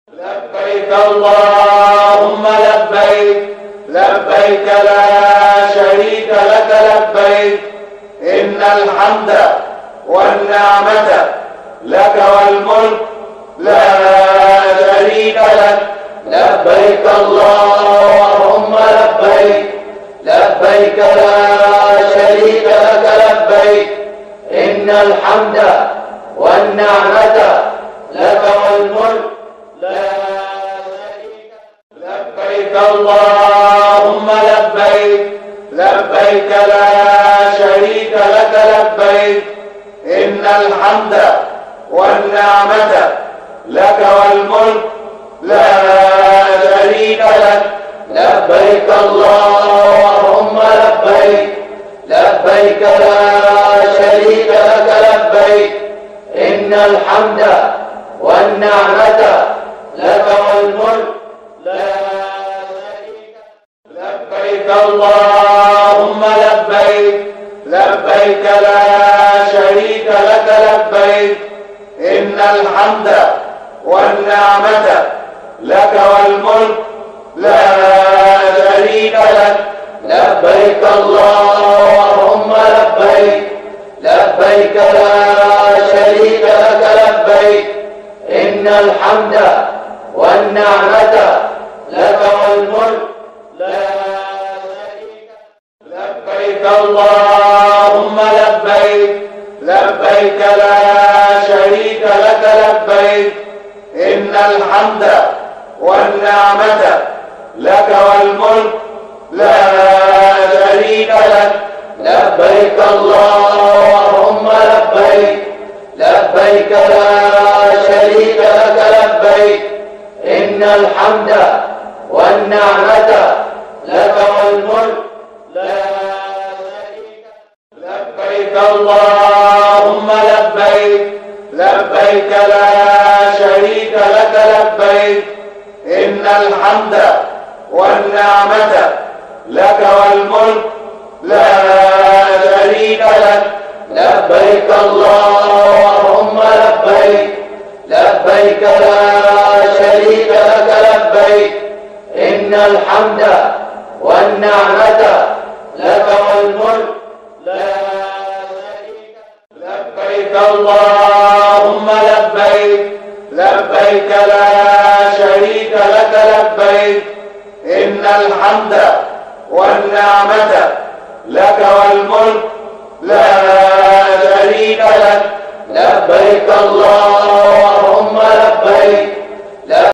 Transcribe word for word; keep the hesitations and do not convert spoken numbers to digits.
لبيك اللهم لبيك لبيك لا شريك لك لبيك إن الحمد والنعمة لك والملك لا شريك لك. لبيك اللهم لبيك لبيك لا شريك لك لبيك إن الحمد والنعمة لك والملك لا شريك لك. لبيك اللهم لبيك لبيك لا شريك لك لبيك إن الحمد والنعمة لك والملك لا شريك لك. لبيك اللهم لبيك لبيك لا شريك لك لبيك إن الحمد والنعمة لك والملك لا شريك لك. لبيك اللهم لبيك لبيك لا شريك لك لبيك إن الحمد والنعمة لك والملك لا شريك لك. لبيك اللهم لبيك لبيك لا شريك لك لبيك إن الحمد والنعمة لك والملك لا شريك لك. لبيك اللهم لبيك لبيك لا شريك لك لبيك إن الحمد والنعمة لك والملك لا شريك لك. لبيك اللهم لبيك لبيك لا شريك لك لبيك إن الحمد والنعمة لك والملك لا شريك لك. لبيك اللهم لبيك لبيك لا شريك لك لبيك إن الحمد والنعمة لك والملك لا شريك لك. لبيك اللهم لبيك لبيك لا شريك لك لبيك إن الحمد والنعمة لك والملك لا شريك لك. لبيك اللهم لبيك لبيك لا شريك لك لبيك إن الحمد والنعمة لك والملك لا شريك لك. لبيك اللهم لبيك